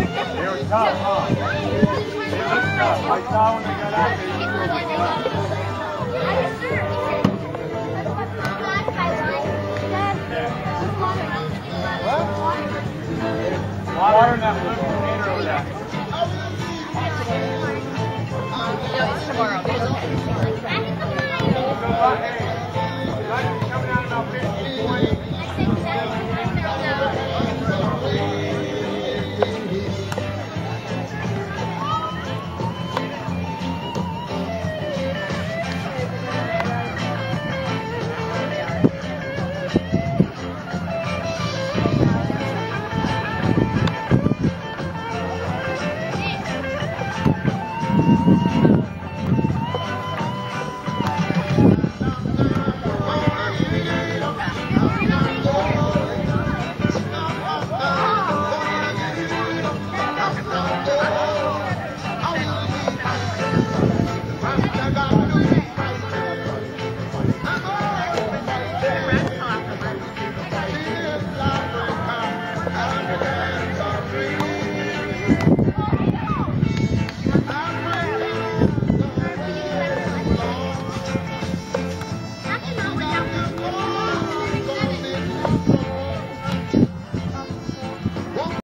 They were tough, huh? They looked tough. I saw when they got out there, you were water in that blue container over there. No, it's tomorrow. It's okay. Hey, lunch is coming out about 15, 20.